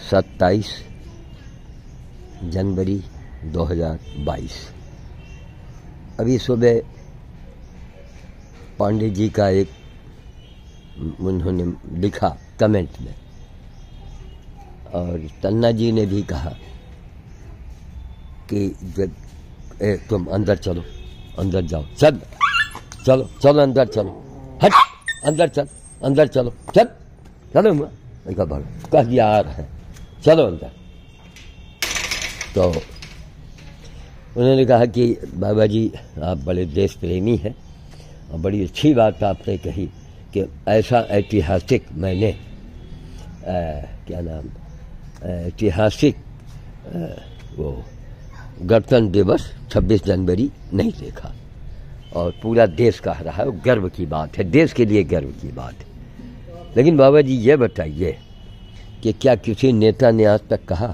27 जनवरी 2022। अभी सुबह पांडे जी का एक उन्होंने लिखा कमेंट में, और तन्ना जी ने भी कहा कि जब तुम अंदर चलो, अंदर जाओ, चल चलो चलो अंदर चलो, हट अंदर चल, अंदर चलो, चल चलो, मैं कह दिया आ रहा है, चलो अंदर। तो उन्होंने कहा कि बाबा जी आप बड़े देश प्रेमी हैं और बड़ी अच्छी बात आपने कही कि ऐसा ऐतिहासिक मैंने क्या नाम ऐतिहासिक वो गणतंत्र दिवस 26 जनवरी नहीं देखा, और पूरा देश कह रहा है, गर्व की बात है, देश के लिए गर्व की बात है। लेकिन बाबा जी ये बताइए कि क्या किसी नेता ने आज तक कहा,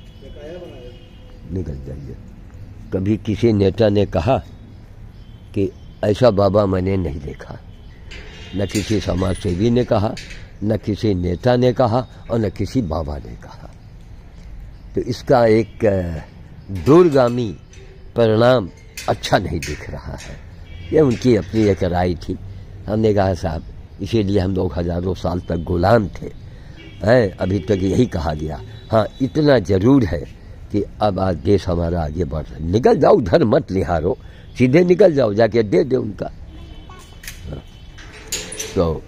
निकल जाइए, कभी किसी नेता ने कहा कि ऐसा बाबा मैंने नहीं देखा? न किसी समाज सेवी ने कहा, न किसी नेता ने कहा, और न किसी बाबा ने कहा। तो इसका एक दूरगामी परिणाम अच्छा नहीं दिख रहा है। ये उनकी अपनी एक राय थी। हमने कहा साहब इसीलिए हम लोग हजारों साल तक गुलाम थे, अभी तक यही कहा गया। हाँ, इतना जरूर है कि अब आज देश हमारा आगे बढ़ रहा है। निकल जाओ, उधर मत निहारो, सीधे निकल जाओ, जाके दे दे उनका। तो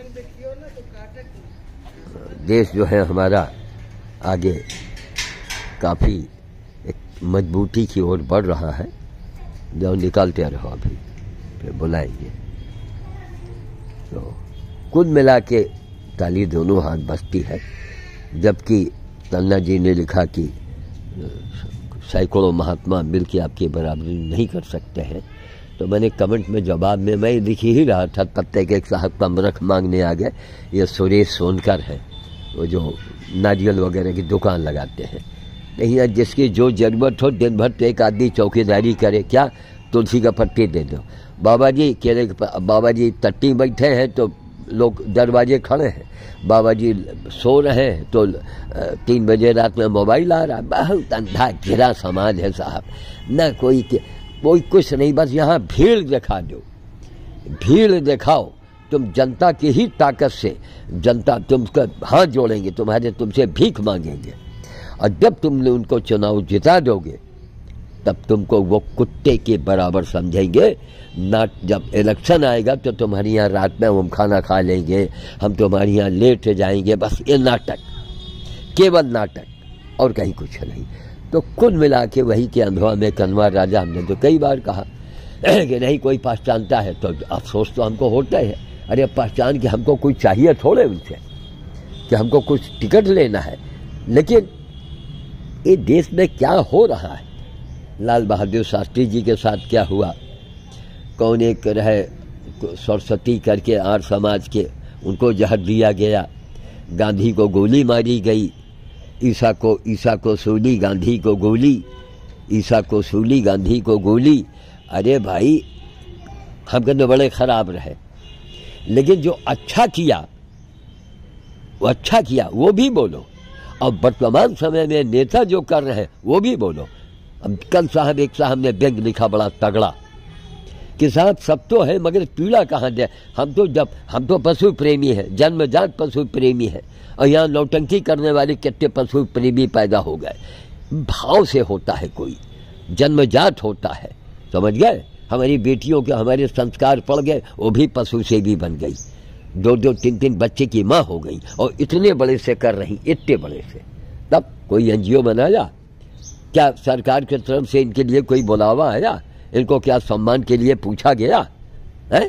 देश जो है हमारा आगे काफ़ी एक मजबूती की ओर बढ़ रहा है। जो निकलते रहो, अभी फिर बुलाएंगे। तो कुल मिला के ताली दोनों हाथ बजती है। जबकि तन्ना जी ने लिखा कि सैकड़ों महात्मा मिलकर आपकी बराबरी नहीं कर सकते हैं, तो मैंने कमेंट में जवाब में मैं लिख ही रहा था, तब तक एक साहब कमरख मांगने आ गए। ये सुरेश सोनकर है, वो जो नारियल वगैरह की दुकान लगाते हैं। नहीं, जिसकी जो जरूरत हो दिन भर तो एक आदमी चौकीदारी करे, क्या तुलसी का पत्ती दे दो। बाबा जी केले, बाबा जी तट्टी बैठे हैं तो लोग दरवाजे खड़े हैं, बाबा जी सो रहे हैं तो 3 बजे रात में मोबाइल आ रहा है। बहुत अंधा घिरा समाज है साहब, न कोई कुछ नहीं, बस यहाँ भीड़ दिखा दो, भीड़ दिखाओ। तुम जनता की ही ताकत से, जनता तुमका हाथ जोड़ेंगे, तुमसे भीख मांगेंगे, और जब तुमने उनको चुनाव जिता दोगे तब तुमको वो कुत्ते के बराबर समझेंगे। ना जब इलेक्शन आएगा तो तुम्हारे यहाँ रात में हम खाना खा लेंगे, हम तुम्हारे यहाँ लेट जाएंगे, बस ये नाटक, केवल नाटक और कहीं कुछ नहीं। तो कुल मिला के वही के अनुभव में कन्वा राजा, हमने तो कई बार कहा कि नहीं कोई पहचानता है तो अफसोस तो हमको होता है। अरे पहचान के हमको कुछ चाहिए थोड़े उनसे कि हमको कुछ टिकट लेना है। लेकिन ये देश में क्या हो रहा है, लाल बहादुर शास्त्री जी के साथ क्या हुआ, कौन एक रहे सरस्वती करके आर्य समाज के, उनको जहर दिया गया, गांधी को गोली मारी गई, ईसा को सूली, गांधी को गोली, ईसा को सूली, गांधी को गोली। अरे भाई हम कहते बड़े खराब रहे, लेकिन जो अच्छा किया वो अच्छा किया वो भी बोलो, और वर्तमान समय में नेता जो कर रहे हैं वो भी बोलो। अब कल साहब एक साहब ने व्यंग लिखा बड़ा तगड़ा कि साहब सब तो है मगर पीड़ा कहाँ दे। हम तो पशु प्रेमी है, जन्मजात पशु प्रेमी है, और यहाँ नौटंकी करने वाले कितने पशु प्रेमी पैदा हो गए। भाव से होता है, कोई जन्मजात होता है, समझ गए। हमारी बेटियों के हमारे संस्कार पड़ गए, वो भी पशु से भी बन गई, 2-2, 3-3 बच्चे की माँ हो गई, और इतने बड़े से कर रही, इतने बड़े से। तब कोई एनजीओ बनाया क्या, सरकार की तरफ से इनके लिए कोई बुलावा आया, इनको क्या सम्मान के लिए पूछा गया है?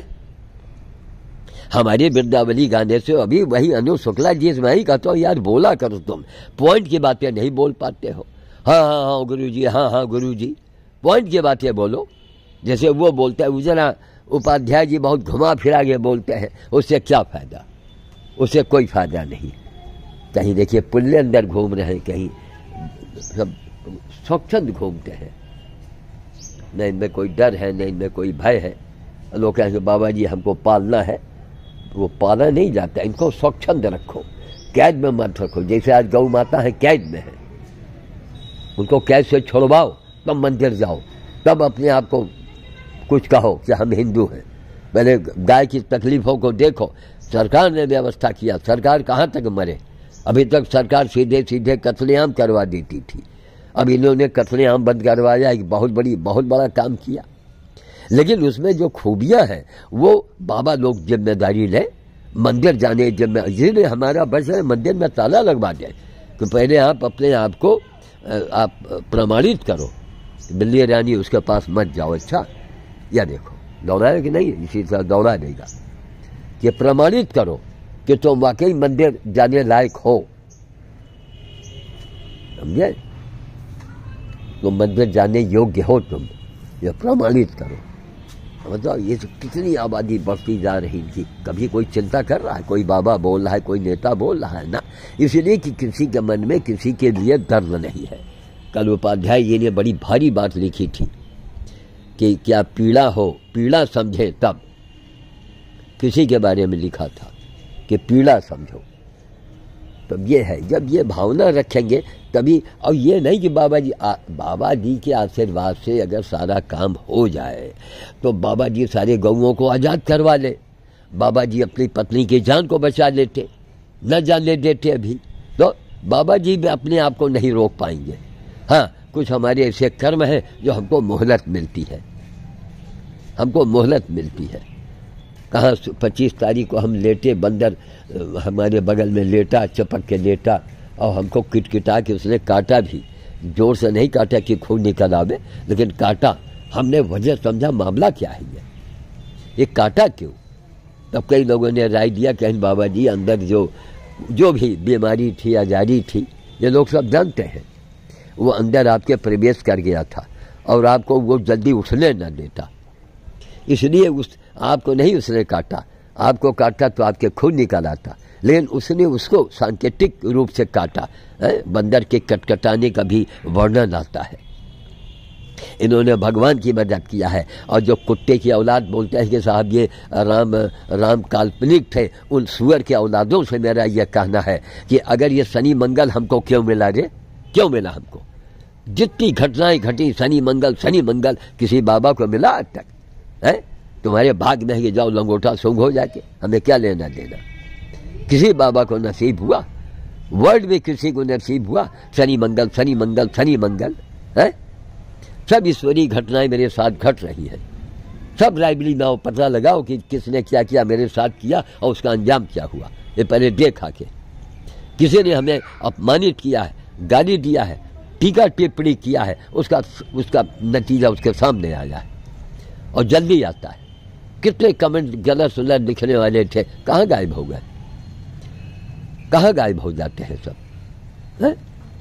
हमारे वृंदावली गाने से अभी वही अनु शुक्ला जी, मैं ही कहता हूँ यार बोला करो, तुम पॉइंट की बातें नहीं बोल पाते हो। हाँ हाँ हाँ गुरु जी, हाँ हाँ गुरु जी, पॉइंट की बातें बोलो। जैसे वो बोलते हैं उजना उपाध्याय जी बहुत घुमा फिरा के बोलते हैं, उससे क्या फायदा, उससे कोई फायदा नहीं। कहीं देखिए पुल्ले अंदर घूम रहे हैं, कहीं सब स्वच्छंद घूमते हैं, न इनमें कोई डर है न इनमें कोई भय है। लोग कहेंगे बाबा जी हमको पालना है, वो पाला नहीं जाता, इनको स्वच्छंद रखो, कैद में मत रखो। जैसे आज गौ माता है कैद में है, उनको कैद से छुड़वाओ, तब मंदिर जाओ, तब अपने आप को कुछ कहो कि हम हिंदू हैं। पहले गाय की तकलीफों को देखो। सरकार ने व्यवस्था किया, सरकार कहाँ तक मरे। अभी तक सरकार सीधे सीधे कत्लेआम करवा देती थी, अब इन्होंने कत्लेआम बंद करवाया, एक बहुत बड़ा काम किया। लेकिन उसमें जो खूबियाँ हैं वो बाबा लोग जिम्मेदारी लें, मंदिर जाने जिम्मेदारी। इसलिए हमारा बस है मंदिर में ताला लगवा दें कि पहले आप अपने आप को आप प्रमाणित करो, बिल्ली रानी उसके पास मत जाओ। अच्छा, या देखो दौड़ाए कि नहीं, इसी तरह दौड़ा देगा कि प्रमाणित करो कि तुम वाकई मंदिर जाने लायक हो, समझे, तुम मंदिर जाने योग्य हो, तुम ये प्रमाणित करो। मतलब ये कितनी आबादी बढ़ती जा रही थी, कभी कोई चिंता कर रहा है, कोई बाबा बोल रहा है, कोई नेता बोल रहा है ना, इसलिए कि किसी के मन में किसी के लिए दर्द नहीं है। कल उपाध्याय जी ने बड़ी भारी बात लिखी थी कि क्या पीड़ा हो, पीड़ा समझे तब, किसी के बारे में लिखा था कि पीड़ा समझो। तब ये है, जब ये भावना रखेंगे तभी। और ये नहीं कि बाबा जी के आशीर्वाद से अगर सारा काम हो जाए तो बाबा जी सारे गौओं को आज़ाद करवा ले, बाबा जी अपनी पत्नी की जान को बचा लेते, न जाने देते अभी, तो बाबा जी भी अपने आप को नहीं रोक पाएंगे। हाँ, कुछ हमारे ऐसे कर्म हैं जो हमको मोहलत मिलती है, हमको मोहलत मिलती है। कहाँ 25 तारीख को हम लेटे, बंदर हमारे बगल में लेटा, चपक के लेटा, और हमको किटकिटा के उसने काटा भी, जोर से नहीं काटा कि खून निकल आवे, लेकिन काटा। हमने वजह समझा मामला क्या है ये काटा क्यों। तब कई लोगों ने राय दिया कि बाबा जी अंदर जो भी बीमारी थी, आजारी थी, ये लोग सब जानते हैं, वो अंदर आपके प्रवेश कर गया था और आपको वो जल्दी उठने न देता, इसलिए आपको नहीं उसने काटा। आपको काटा तो आपके खून निकल आता, लेकिन उसने उसको सांकेतिक रूप से काटा। बंदर के कटकटाने का भी वर्णन आता है। इन्होंने भगवान की मदद किया है। और जो कुत्ते की औलाद बोलते हैं कि साहब ये राम काल्पनिक थे, उन सुअर के औलादों से मेरा यह कहना है कि अगर ये शनि मंगल हमको क्यों मिला रे, क्यों मिला हमको? जितनी घटनाएं घटी शनि मंगल किसी बाबा को मिला आज तक है? तुम्हारे भाग में कि जाओ लंगोटा सूंघ हो जाके, हमें क्या लेना देना। किसी बाबा को नसीब हुआ, वर्ल्ड में किसी को नसीब हुआ शनि मंगल है? सब ईश्वरीय घटनाएं मेरे साथ घट रही है। सब लाइब्रेरी में आओ, पता लगाओ कि किसने क्या किया मेरे साथ किया और उसका अंजाम क्या हुआ, ये पहले देखा के। किसी ने हमें अपमानित किया है, गाली दिया है, टीका टिप्पणी किया है, उसका नतीजा उसके सामने आया है और जल्दी आता है। कितने कमेंट गलत सुलत लिखने वाले थे, कहाँ गायब हो गए, कहाँ गायब हो जाते हैं सब है?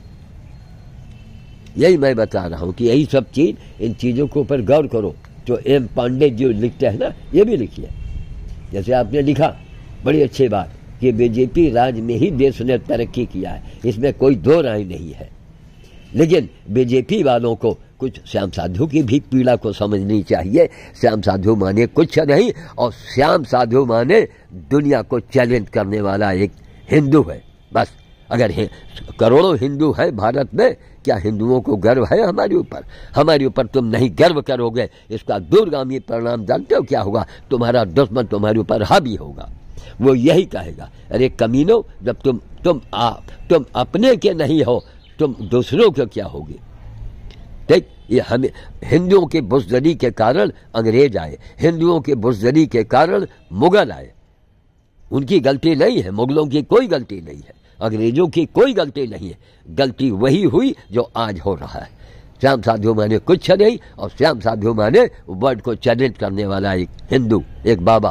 यही मैं बता रहा हूँ कि यही सब चीज़, इन चीज़ों के ऊपर गौर करो। जो एम पांडे जो लिखते हैं ना, ये भी लिखिए। जैसे आपने लिखा, बड़ी अच्छी बात कि बीजेपी राज में ही देश ने तरक्की किया है, इसमें कोई दो राय नहीं है। लेकिन बीजेपी वालों को कुछ श्याम साधु की भी पीड़ा को समझनी चाहिए। श्याम साधु माने कुछ नहीं, और श्याम साधु माने दुनिया को चैलेंज करने वाला एक हिंदू है बस। अगर करोड़ों हिंदू हैं भारत में, क्या हिंदुओं को गर्व है हमारे ऊपर? हमारे ऊपर तुम नहीं गर्व करोगे, इसका दूरगामी परिणाम जानते हो क्या होगा? तुम्हारा दुश्मन तुम्हारे ऊपर हावी होगा। वो यही कहेगा, अरे कमीनो, जब तुम अपने के नहीं हो, तुम दूसरों के क्या होगे? देख, ये हमें हिंदुओं के बुज़दिली के कारण अंग्रेज आए, हिंदुओं के बुज़दिली के कारण मुगल आए। उनकी गलती नहीं है, मुगलों की कोई गलती नहीं है, अंग्रेजों की कोई गलती नहीं है। गलती वही हुई जो आज हो रहा है। श्याम साधु माने कुछ नहीं, और श्याम साधु माने वर्ल्ड को चैलेंज करने वाला एक हिंदू, एक बाबा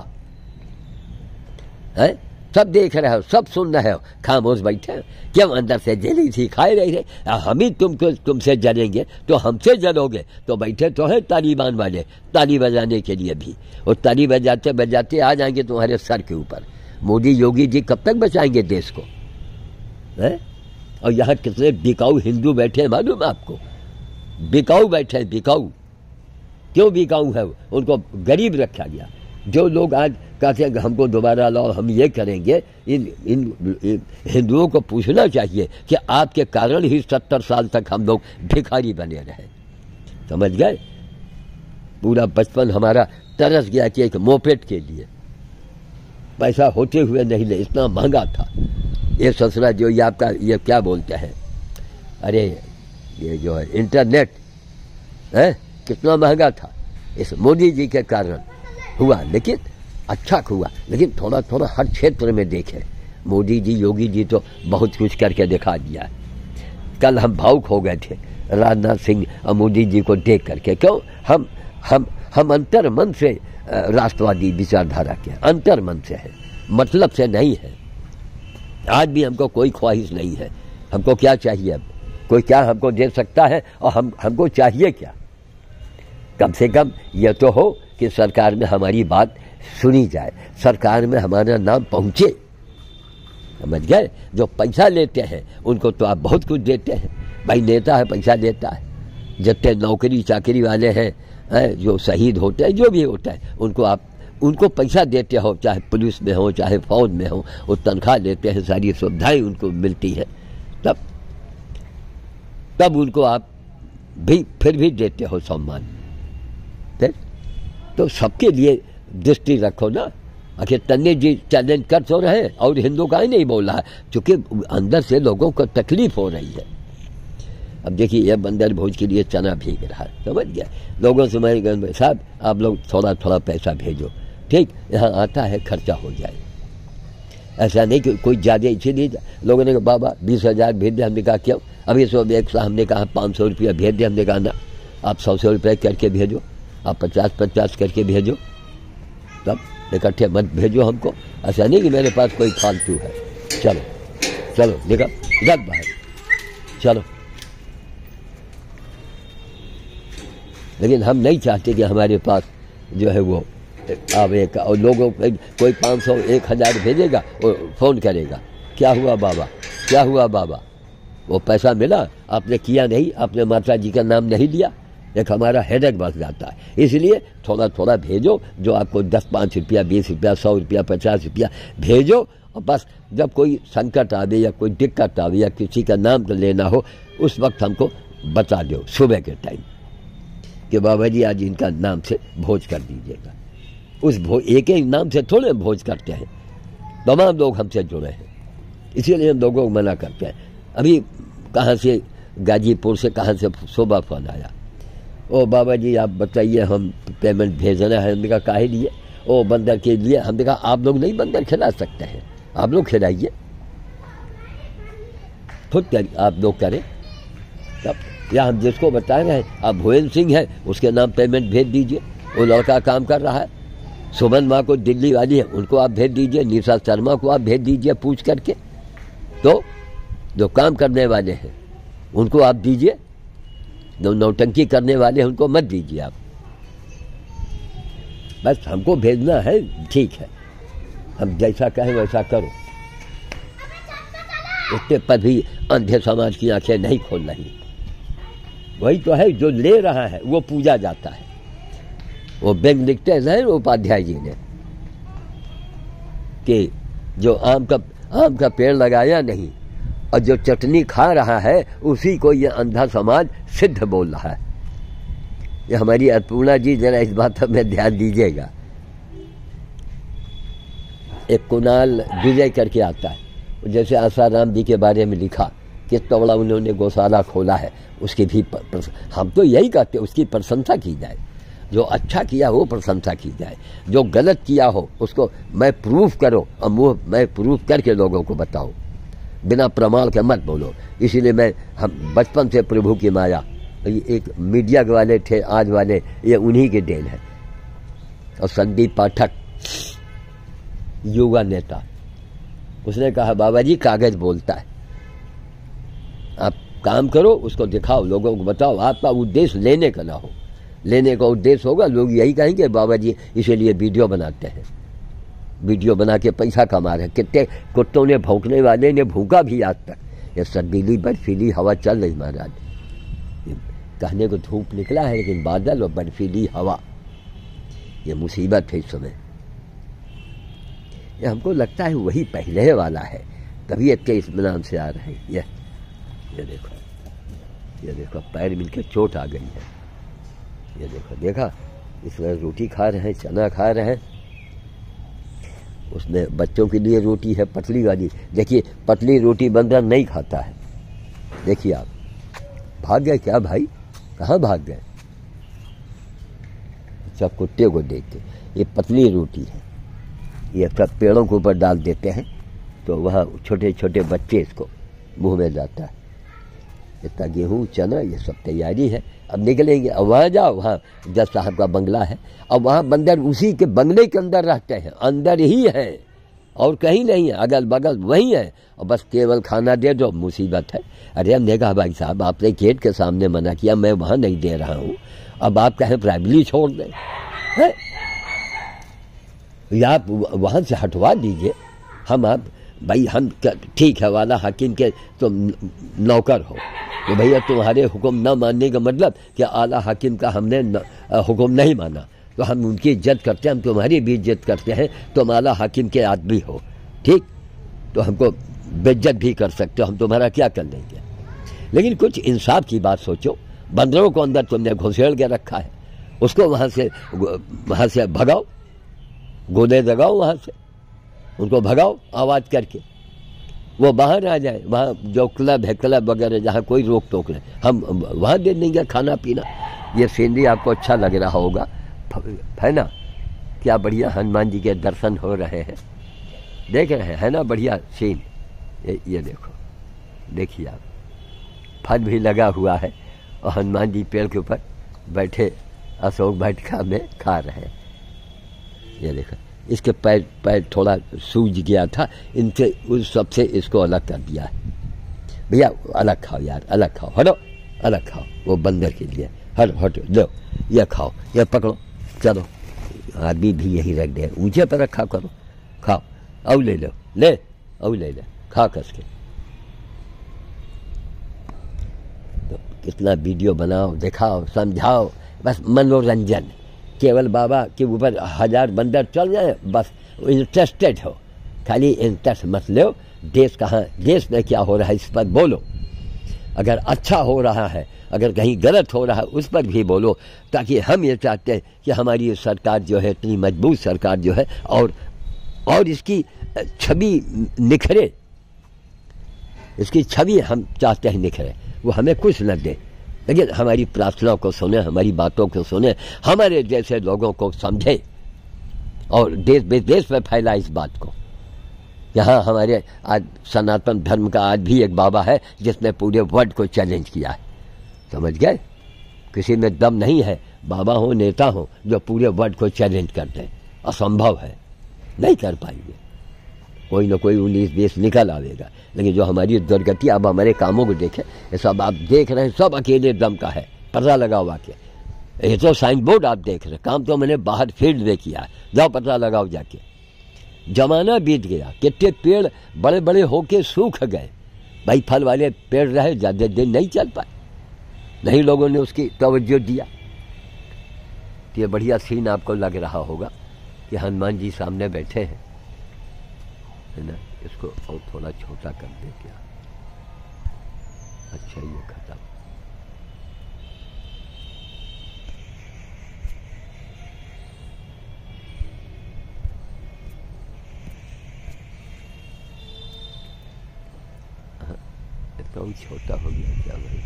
है। सब देख रहे हो, सब सुन रहे हो, खामोश बैठे, क्यों? अंदर से जली थी, खाए रही थे। हम ही तुमसे जलेंगे तो हमसे जलोगे, तो बैठे तो है तालिबान वाले ताली बजाने के लिए भी, और ताली बजाते बजाते आ जाएंगे तुम्हारे सर के ऊपर। मोदी योगी जी कब तक बचाएंगे देश को है? और यहाँ कितने बिकाऊ हिंदू बैठे हैं मालूम है आपको? बिकाऊ बैठे हैं, बिकाऊ। क्यों बिकाऊ है? उनको गरीब रखा गया, जो लोग आज कहते हैं कि हमको दोबारा लाओ, हम ये करेंगे, इन हिंदुओं को पूछना चाहिए कि आपके कारण ही 70 साल तक हम लोग भिखारी बने रहे। समझ गए? पूरा बचपन हमारा तरस गया कि एक मोपेड के लिए पैसा होते हुए नहीं ले, इतना महंगा था। ये ससुरा जो ये आपका ये क्या बोलते हैं, अरे ये जो है इंटरनेट है, कितना महंगा था। इस मोदी जी के कारण हुआ, लेकिन अच्छा हुआ। लेकिन थोड़ा थोड़ा हर क्षेत्र में देखें, मोदी जी योगी जी तो बहुत कुछ करके दिखा दिया है। कल हम भावुक हो गए थे राजनाथ सिंह और मोदी जी को देख करके। क्यों? हम अंतर मन से राष्ट्रवादी विचारधारा के, अंतर मन से है, मतलब से नहीं है। आज भी हमको कोई ख्वाहिश नहीं है। हमको क्या चाहिए? अब कोई क्या हमको दे सकता है? और हमको चाहिए क्या? कम से कम यह तो हो कि सरकार में हमारी बात सुनी जाए, सरकार में हमारा नाम पहुंचे। समझ गए? जो पैसा लेते हैं उनको तो आप बहुत कुछ देते हैं। भाई नेता है, पैसा देता है। जितने नौकरी चाकरी वाले हैं, जो शहीद होते हैं, जो भी होता है, उनको पैसा देते हो, चाहे पुलिस में हो चाहे फौज में हो, वो तनख्वाह लेते हैं, सारी सुविधाएं उनको मिलती है। तब उनको आप भी फिर भी देते हो सम्मान। तो सबके लिए दृष्टि रखो ना। आखिर तन्ने जी चैलेंज कर तो रहे और हिंदू का ही नहीं बोल रहा है, क्योंकि अंदर से लोगों को तकलीफ हो रही है। अब देखिए ये बंदर भोज के लिए चना भीग रहा है, समझ गया। लोगों से मैं साहब आप लोग थोड़ा थोड़ा पैसा भेजो, ठीक, यहाँ आता है खर्चा हो जाए। ऐसा नहीं कि कोई ज़्यादा इसीलिए लोगों ने कहा बाबा 20,000 भेज दे। हमने कहा क्यों? अभी हमने कहा 500 रुपया भेज दे। हमने कहा ना, आप 100 रुपये करके भेजो, आप 50-50 करके भेजो, तब इकट्ठे मत भेजो हमको। ऐसा नहीं कि मेरे पास कोई फालतू है। चलो चलो निकल जब बाहर चलो। लेकिन हम नहीं चाहते कि हमारे पास जो है वो आवे का, और लोगों को कोई 500 1,000 भेजेगा और फ़ोन करेगा, क्या हुआ बाबा, क्या हुआ बाबा? वो पैसा मिला, आपने किया नहीं, आपने माता जी का नाम नहीं लिया। एक हमारा हेडेक बढ़ जाता है। इसलिए थोड़ा थोड़ा भेजो, जो आपको 10-5 रुपया 20 रुपया 100 रुपया 50 रुपया भेजो। और बस जब कोई संकट आवे या कोई दिक्कत आवे या किसी का नाम तो लेना हो, उस वक्त हमको बता दो सुबह के टाइम कि बाबा जी आज इनका नाम से भोज कर दीजिएगा। उस एक एक नाम से थोड़े भोज करते हैं, तमाम लोग हमसे जुड़े हैं, इसीलिए हम लोगों को मना करते हैं। अभी कहाँ से, गाजीपुर से कहाँ से सुबह फोन आया, ओ बाबा जी आप बताइए हम पेमेंट भेजना है। हमने कहा काहे लिए? ओ बंदर के लिए। हमने कहा आप लोग नहीं बंदर खिला सकते हैं, आप लोग खिलाइए, खुद आप लोग करें। तब या हम जिसको बता रहे हैं, आप भुवन सिंह है, उसके नाम पेमेंट भेज दीजिए, वो लड़का काम कर रहा है। सुमन माँ को दिल्ली वाली है, उनको आप भेज दीजिए। निशा शर्मा को आप भेज दीजिए पूछ करके। तो जो काम करने वाले हैं उनको आप दीजिए, जो नौटंकी करने वाले हैं उनको मत दीजिए आप। बस हमको भेजना है, ठीक है, हम जैसा कहें वैसा करो। उसके पर भी अंधे समाज की आंखें नहीं खोल रही। वही तो है, जो ले रहा है वो पूजा जाता है। वो बैंक लिखते हैं उपाध्याय जी ने कि जो आम का पेड़ लगाया नहीं और जो चटनी खा रहा है उसी को ये अंधा समाज सिद्ध बोल रहा है। ये हमारी अन्नपूर्णा जी जरा इस बात में ध्यान दीजिएगा। एक कुणाल विजय करके आता है, जैसे आसाराम जी के बारे में लिखा कितना बड़ा उन्होंने गौशाला खोला है, उसकी भी हम तो यही कहते हैं उसकी प्रशंसा की जाए। जो अच्छा किया हो प्रशंसा की जाए, जो गलत किया हो उसको मैं प्रूफ करो और मुँह मैं प्रूफ करके लोगों को बताओ, बिना प्रमाण के मत बोलो। इसीलिए हम बचपन से प्रभु की माया, ये एक मीडिया वाले थे आज वाले, ये उन्हीं के देन है। और संदीप पाठक युवा नेता, उसने कहा बाबा जी कागज बोलता है, आप काम करो, उसको दिखाओ, लोगों को बताओ। आपका उद्देश्य लेने का ना हो, लेने का उद्देश्य होगा लोग यही कहेंगे बाबा जी इसीलिए वीडियो बनाते हैं, वीडियो बना के पैसा कमा रहे हैं। कितने कुत्तों ने भौंकने वाले ने भूखा भी आज तक। ये सर्दीली बर्फीली हवा चल रही महाराज, कहने को धूप निकला है लेकिन बादल और बर्फीली हवा, ये मुसीबत है इस समय। ये हमको लगता है वही पहले वाला है, तबीयत के इत्मीनान से आ रहे हैं। ये देखो पैर मिलकर चोट आ गई है। ये देखा इसमें रोटी खा रहे हैं, चना खा रहे हैं। उसमें बच्चों के लिए रोटी है पतली वाली। देखिए पतली रोटी बंदर नहीं खाता है। देखिए आप भाग गए क्या भाई, कहाँ भाग गए? सब कुत्ते को देख के। ये पतली रोटी है, ये सब पेड़ों के ऊपर डाल देते हैं तो वहाँ छोटे छोटे बच्चे इसको मुंह में जाता है। इतना गेहूँ चना ये सब तैयारी है। अब निकलेंगे, अब वहाँ जाओ, वहाँ जज साहब का बंगला है। अब वहाँ बंदर उसी के बंगले के अंदर रहते हैं, अंदर ही है और कहीं नहीं है, अगल बगल वही है। और बस केवल खाना दे दो, मुसीबत है। अरे हमने कहा भाई साहब आपने गेट के सामने मना किया, मैं वहाँ नहीं दे रहा हूँ, अब आप कहें प्राइमरी छोड़ दें है? या आप वहाँ से हटवा दीजिए। हम आप भाई हम ठीक है वाला हाकिम के तुम नौकर हो, तो भैया तुम्हारे हुक्म न मानने का मतलब कि आला हाकिम का हमने हुक्म नहीं माना, तो हम उनकी इज्जत करते हैं, हम तुम्हारी भी इज्जत करते हैं। तुम आला हाकिम के आदमी हो, ठीक, तो हमको बेइज्जत भी कर सकते हो, हम तुम्हारा क्या कर लेंगे। लेकिन कुछ इंसाफ की बात सोचो। बंदरों को अंदर तुमने घुसेड़ के रखा है, उसको वहाँ से भगाओ, गोले लगाओ, वहाँ से उनको भगाओ आवाज़ करके, वो बाहर आ जाए। वहाँ जो क्लब है, क्लब वगैरह जहाँ कोई रोक टोक नहीं, हम वहाँ दे देंगे खाना पीना। ये सीनरी आपको अच्छा लग रहा होगा, है ना? क्या बढ़िया हनुमान जी के दर्शन हो रहे हैं, देख रहे हैं, है ना? बढ़िया सीन। ये देखिए आप, फल भी लगा हुआ है और हनुमान जी पेड़ के ऊपर बैठे अशोक वाटिका में खा रहे हैं। ये देखो इसके पैर थोड़ा सूज गया था, इनसे उस सबसे इसको अलग कर दिया है। भैया अलग खाओ यार, अलग खाओ, हटो अलग खाओ, वो बंदर के लिए हटो लो, ये खाओ, ये पकड़ो, चलो आदमी भी यही रख दे, ऊंचे पर रखा करो, खाओ, अब ले लो, ले खा कस के। तो कितना वीडियो बनाओ, दिखाओ, समझाओ, बस मनोरंजन। केवल बाबा के ऊपर 1000 बंदर चल जाए, बस इंटरेस्टेड हो, खाली इंटरेस्ट मत लो। देश में क्या हो रहा है इस पर बोलो, अगर अच्छा हो रहा है, अगर कहीं गलत हो रहा है उस पर भी बोलो, ताकि हम ये चाहते हैं कि हमारी सरकार जो है इतनी मजबूत सरकार जो है और इसकी छवि निखरे, इसकी छवि हम चाहते हैं निखरे। वो हमें कुछ न दे, लेकिन हमारी प्रार्थनाओं को सुने, हमारी बातों को सुने, हमारे जैसे लोगों को समझे और देश विदेश में फैलाए इस बात को। यहाँ हमारे आज सनातन धर्म का आज भी एक बाबा है जिसने पूरे वर्ल्ड को चैलेंज किया है, समझ गए? किसी में दम नहीं है, बाबा हो नेता हो जो पूरे वर्ल्ड को चैलेंज करते हैं, असंभव है, नहीं कर पाएंगे। कोई ना कोई 19-20 निकल आवेगा, लेकिन जो हमारी दुर्गति, अब हमारे कामों को देखें, ये सब आप देख रहे हैं, सब अकेले दम का है, पता लगा हुआ के। ये तो साइन बोर्ड आप देख रहे, काम तो मैंने बाहर फील्ड में किया, जाओ पता लगाओ जाके। जमाना बीत गया, कितने पेड़ बड़े बड़े होके सूख गए, भाई फल वाले पेड़ रहे, ज़्यादा दिन नहीं चल पाए, नहीं लोगों ने उसकी तवज्जो दिया। तो ये बढ़िया सीन आपको लग रहा होगा कि हनुमान जी सामने बैठे हैं, है ना? इसको और थोड़ा छोटा कर दे क्या? अच्छा ये खत्म। तो छोटा हो गया क्या भाई?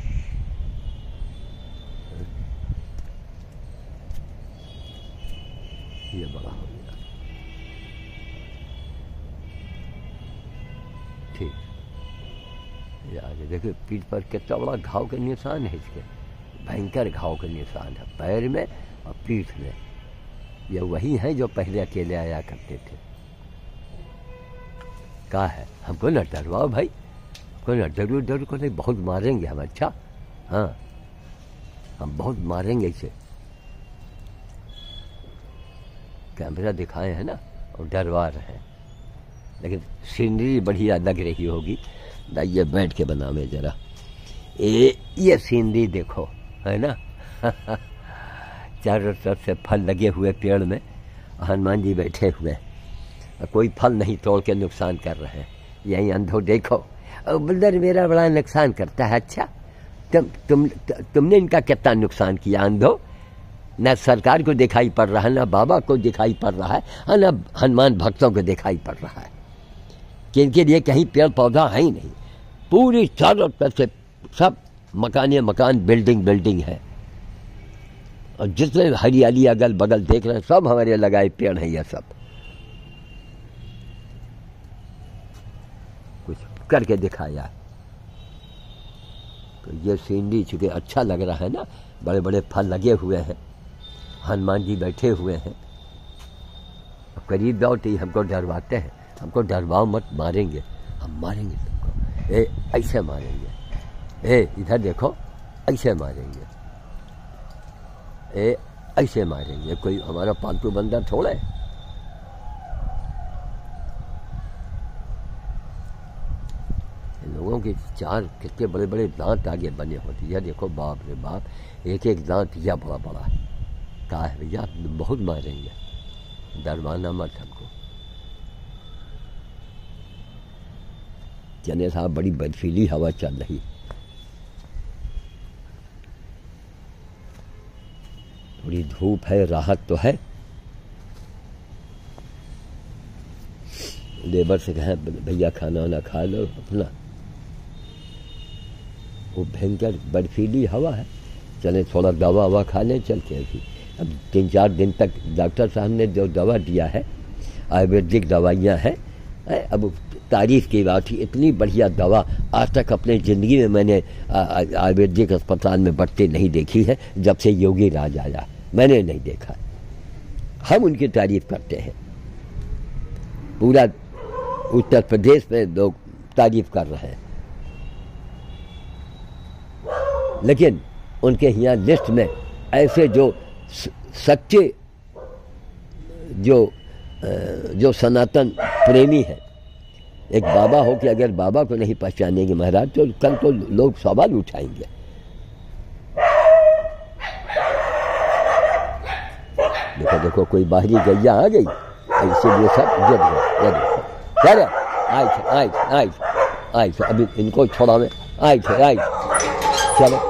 ये बड़ा हो गया, ठीक। ये आगे देखिए पीठ पर कितना बड़ा घाव का निशान है, इसके भयंकर घाव का निशान है पैर में और पीठ में। ये वही है जो पहले अकेले आया करते थे। क्या है, हमको न डरवाओ भाई, कोई डरू को नहीं, बहुत मारेंगे हम। अच्छा हाँ, हम बहुत मारेंगे इसे, कैमरा दिखाए हैं ना और डरवा रहे हैं, लेकिन सीनरी बढ़िया लग रही होगी। ये बैठ के बनावे जरा, ये सीनरी देखो, है ना? चारों तरफ से फल लगे हुए पेड़ में, हनुमान जी बैठे हुए कोई फल नहीं तोड़ के नुकसान कर रहे हैं। यही अंधो देखो, बुल्दर मेरा बड़ा नुकसान करता है। अच्छा तुमने इनका कितना नुकसान किया अंधो? न सरकार को दिखाई पड़ रहा है, न बाबा को दिखाई पड़ रहा है, और न हनुमान भक्तों को दिखाई पड़ रहा है कि इनके लिए कहीं पेड़ पौधा है ही नहीं। पूरी चारों तरफ से सब मकान मकान, बिल्डिंग बिल्डिंग है, और जितने हरियाली अगल बगल देख रहे हैं सब हमारे लगाए पेड़ हैं। यह सब कुछ करके दिखाया। तो ये सीनरी चूँकि अच्छा लग रहा है ना, बड़े बड़े फल लगे हुए हैं, हनुमान जी बैठे हुए हैं। करीब जाओ तो हमको डरवाते हैं, हमको डरवाओ मत, मारेंगे, हम मारेंगे तुमको, ऐसे मारेंगे, इधर देखो ऐसे मारेंगे, ऐसे मारेंगे। कोई हमारा पालतू बंदर थोड़ा है। लोगों के चार कितने बड़े बड़े दांत आगे बने होते हैं। देखो बाप रे बाप, एक एक दांत यह बड़ा बड़ा है। कहा है भैया बहुत मारेंगे, डरवाना मत हमको। चने साहब बड़ी बर्फीली हवा चल रही, थोड़ी धूप है, राहत तो है। लेबर से कहा भैया खाना वाना खा लो अपना। वो भयंकर बर्फीली हवा है, चले थोड़ा दवा ववा खा लें चल के। अभी अब 3-4 दिन तक डॉक्टर साहब ने जो दवा दिया है, आयुर्वेदिक दवाइयाँ हैं, अब तारीफ़ की बात थी। इतनी बढ़िया दवा आज तक अपने ज़िंदगी में मैंने आयुर्वेदिक अस्पताल में बढ़ते नहीं देखी है। जब से योगी राज आया मैंने नहीं देखा। हम उनकी तारीफ़ करते हैं, पूरा उत्तर प्रदेश में लोग तारीफ़ कर रहे हैं, लेकिन उनके यहाँ लिस्ट में ऐसे जो सच्चे जो सनातन प्रेमी है, एक बाबा हो कि अगर बाबा को नहीं पहचानेंगे महाराज तो कल तो लोग सवाल उठाएंगे। देखो देखो कोई बाहरी गैया आ गई, इसीलिए सब गिर गए। आई अभी इनको छोड़ा में आई चलो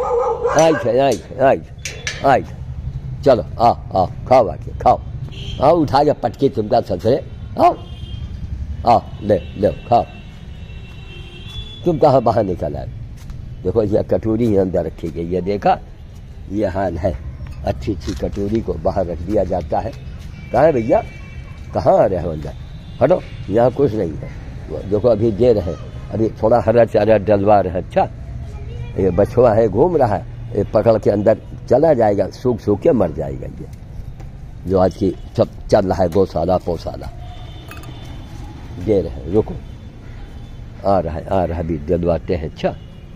आई चलो आओ खाओ, आके खाओ, आओ उठा के पटके तुमका ससुरे, आओ ले खाओ। तुम कहाँ बाहर निकल आए? देखो यह कटोरी अंदर रखी गई है, देखा ये हाल है। अच्छी कटोरी को बाहर रख दिया जाता है। कहाँ है भैया, कहाँ आ रहे हो अंदर? हटो, यहाँ कुछ नहीं है। देखो अभी दे रहे, अभी थोड़ा हरा चारा डलवा रहे। अच्छा ये बछुआ है घूम रहा है, ये पकड़ के अंदर चला जाएगा, सूख के मर जाएगा। ये जो आज की सब चल रहा है गौशाला पौशाला, दे रहे। रुको, आ रहा है अभी डलवाते हैं। अच्छा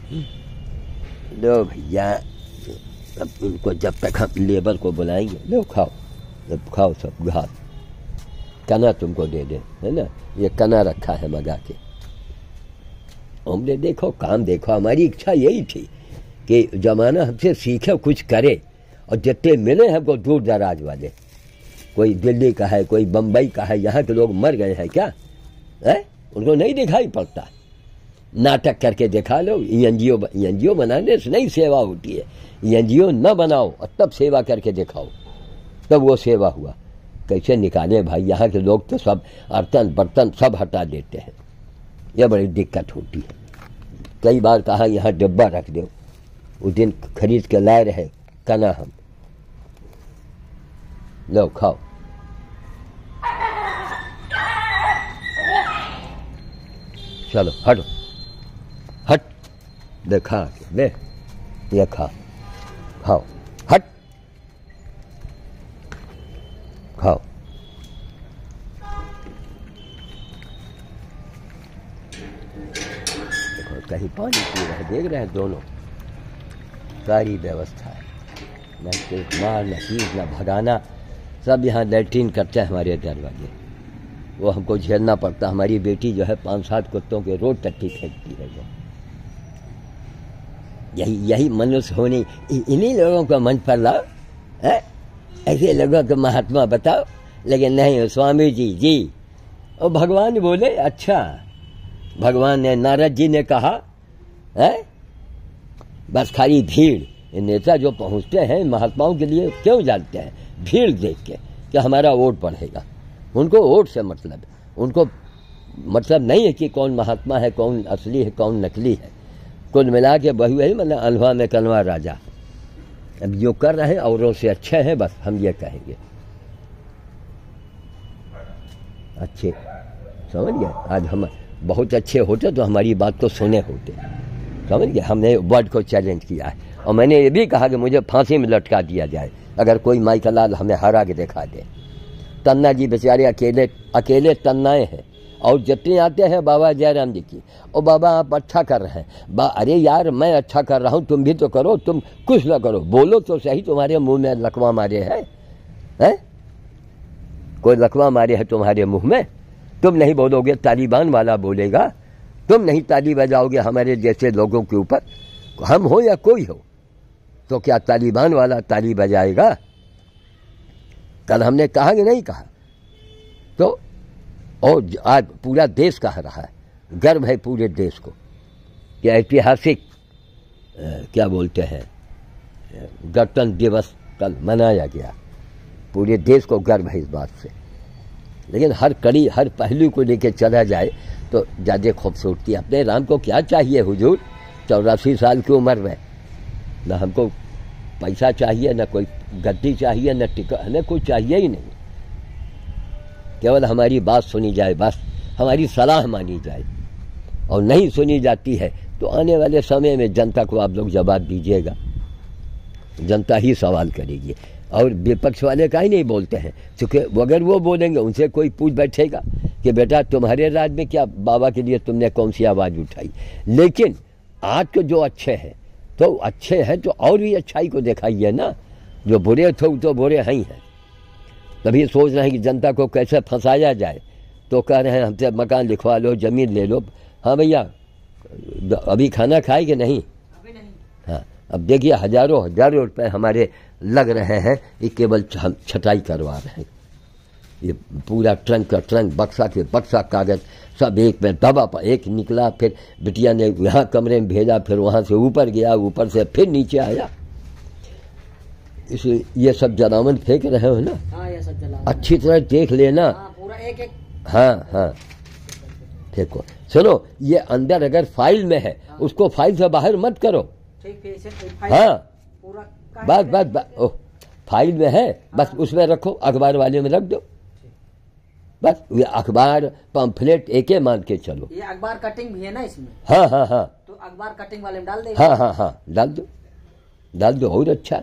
लो भैया, अब उनको जब तक हम लेबर को बुलाएंगे, लो खाओ, जब खाओ सब घास। कना तुमको दे दे, है ना, ये कना रखा है मंगा के। हमने देखो काम देखो, हमारी इच्छा यही थी कि जमाना हमसे सीखे, कुछ करे, और जितने मिले हमको दूर दराज वाले, कोई दिल्ली का है, कोई बम्बई का है, यहाँ के लोग मर गए हैं क्या है? उनको नहीं दिखाई पड़ता। नाटक करके दिखा लो। एनजीओ बनाने से नहीं सेवा होती है, एनजीओ न बनाओ और तब सेवा करके दिखाओ, तब वो सेवा हुआ। कैसे निकाले भाई, यहाँ के लोग तो सब बर्तन सब हटा देते हैं, यह बड़ी दिक्कत होती है। कई बार कहा यहाँ डिब्बा रख दो, उस दिन खरीद के लाए रहे कना हम। लो खाओ, चलो हटो, हट, देखा ले, ये खाओ, हट, खाओ। देखो कहीं पानी पी रहे, देख रहे हैं दोनों, सारी व्यवस्था है, न मार न चीज न भगाना, सब यहाँ लैट्रीन करते हैं हमारे दरवाजे। वो हमको झेलना पड़ता। हमारी बेटी जो है 5-7 कुत्तों के रोज टट्टी फेंकती है। वो यही मनुष्य होने, इन्हीं लोगों का मन पर लाओ, ऐसे लोगों को महात्मा बताओ। लेकिन नहीं, स्वामी जी और भगवान बोले अच्छा, भगवान ने, नारद जी ने कहा है बस खाली भीड़, ये नेता जो पहुंचते हैं महात्माओं के लिए क्यों जाते हैं? भीड़ देख के कि हमारा वोट बढ़ेगा। उनको वोट से मतलब, उनको मतलब नहीं है कि कौन महात्मा है, कौन असली है, कौन नकली है। कुल मिला के बहु है मतलब अल्वा में कलवा राजा। अब जो कर रहे हैं औरों से अच्छे हैं, बस हम ये कहेंगे अच्छे, समझ गए। आज हम बहुत अच्छे होते तो हमारी बात को सुने होते, समझ गए। हमने वर्ड को चैलेंज किया है और मैंने ये भी कहा कि मुझे फांसी में लटका दिया जाए अगर कोई माइकलाल हमें हरा के दिखा दे। तन्ना जी बेचारे अकेले तन्नाए हैं और जितने आते हैं बाबा जयराम जी की, और बाबा आप अच्छा कर रहे हैं। अरे यार मैं अच्छा कर रहा हूँ, तुम भी तो करो, तुम कुछ ना करो, बोलो तो सही। तुम्हारे मुंह में लकवा मारे है? कोई लकवा मारे है तुम्हारे मुंह में? तुम नहीं बोलोगे, तालिबान वाला बोलेगा। तुम नहीं ताली बजाओगे हमारे जैसे लोगों के ऊपर, हम हो या कोई हो, तो क्या तालिबान वाला ताली बजाएगा? कल हमने कहा कि नहीं कहा? तो और आज पूरा देश कह रहा है, गर्व है पूरे देश को कि ऐतिहासिक क्या बोलते हैं गणतंत्र दिवस कल मनाया गया। पूरे देश को गर्व है इस बात से। लेकिन हर कड़ी, हर पहलू को लेकर चला जाए तो ज़्यादा खूबसूरती। अपने राम को क्या चाहिए हुजूर? 84 साल की उम्र में न हमको पैसा चाहिए, न कोई गद्दी चाहिए, न टिकट, न कुछ चाहिए ही नहीं। केवल हमारी बात सुनी जाए, बस हमारी सलाह मानी जाए। और नहीं सुनी जाती है तो आने वाले समय में जनता को आप लोग जवाब दीजिएगा, जनता ही सवाल करेगी। और विपक्ष वाले का ही नहीं बोलते हैं, क्योंकि अगर वो बोलेंगे उनसे कोई पूछ बैठेगा कि बेटा तुम्हारे राज में क्या बाबा के लिए तुमने कौन सी आवाज़ उठाई। लेकिन आज के जो अच्छे हैं तो अच्छे हैं तो और भी अच्छाई को दिखाइए ना। जो बुरे थे तो बुरे हैं ही हैं। तभी सोच रहे हैं कि जनता को कैसे फंसाया जाए, तो कह रहे हैं हमसे मकान लिखवा लो, ज़मीन ले लो। हाँ भैया, अभी खाना खाए कि नहीं? अभी नहीं। हाँ, अब देखिए हजारों रुपए हमारे लग रहे हैं, ये केवल हम छटाई करवा रहे हैं। ये पूरा ट्रंक का ट्रंक, बक्सा के बक्सा कागज सब एक में दबा पर एक निकला। फिर बिटिया ने यहाँ कमरे में भेजा, फिर वहाँ से ऊपर गया, ऊपर से फिर नीचे आया। इसलिए ये सब जलावन फेंक रहे हो ना। हाँ, ये सब जलावन अच्छी तरह देख लेना। हाँ, पूरा एक हाँ फेंको। सुनो, ये अंदर अगर फाइल में है उसको फाइल से बाहर मत करो। ठीक, हाँ पूरा बस ओह, फाइल में है बस उसमें रखो, अखबार वाले में रख दो बस। ये अखबार पंफलेट एक मान के चलो। ये अखबार कटिंग भी है ना इसमें? हाँ, तो अखबार कटिंग वाले में डाल देगा। हाँ डाल दो और अच्छा।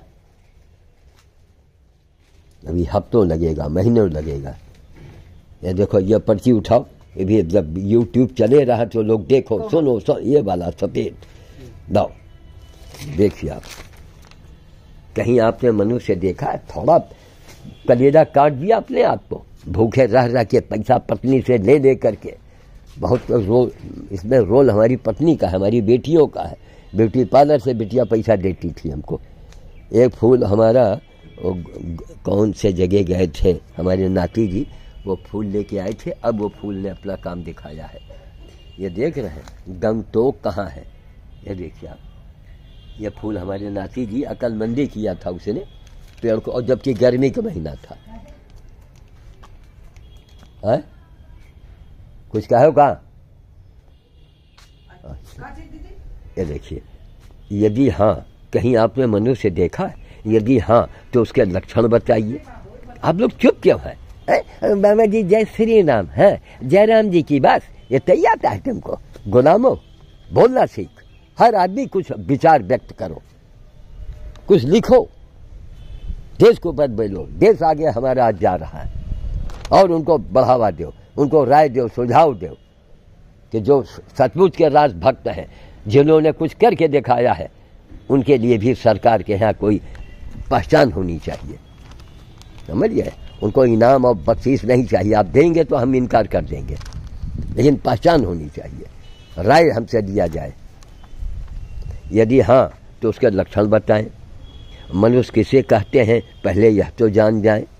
अभी हफ्तों लगेगा, महीनों लगेगा। ये देखो, ये पर्ची उठाओ, ये भी जब YouTube चले रहा तो लोग देखो, सुनो, ये वाला सफेद दाओ, देखिए आप। कहीं आपने मनुष्य देखा थोड़ा कलेजा काट दिया अपने आप को, भूखे रह के पैसा पत्नी से ले करके। बहुत रोल इसमें रोल हमारी पत्नी का है, हमारी बेटियों का है। ब्यूटी पार्लर से बिटिया पैसा देती थी हमको। एक फूल हमारा कौन से जगह गए थे हमारे नाती जी, वो फूल लेके आए थे। अब वो फूल ने अपना काम दिखाया है। ये देख रहे हैं गंगटोक कहाँ है, ये देखिए आप। ये फूल हमारे नाती जी अकलमंदी किया था उसने पेड़ को, और जबकि गर्मी का महीना था। है कुछ कहो कहाँ? ये देखिए, यदि हाँ कहीं आपने मनुष्य देखा है, यदि हाँ तो उसके लक्षण बताइए। आप लोग चुप क्यों हैं? बाबा जी जय श्री राम है, जयराम जी की बस ये तैयार आता है तुमको? गुलामो, बोलना सीख। हर आदमी कुछ विचार व्यक्त करो, कुछ लिखो, देश को बद बोलो। देश आगे हमारा आज जा रहा है और उनको बढ़ावा दो, उनको राय दो, सुझाव दो कि जो सचमुच के राज भक्त हैं, जिन्होंने कुछ करके दिखाया है, उनके लिए भी सरकार के यहाँ कोई पहचान होनी चाहिए। समझिए, उनको इनाम और बख्शीश नहीं चाहिए। आप देंगे तो हम इनकार कर देंगे, लेकिन पहचान होनी चाहिए, राय हमसे दिया जाए। यदि हाँ तो उसके लक्षण बताएं। मनुष्य किसे कहते हैं पहले यह तो जान जाएं।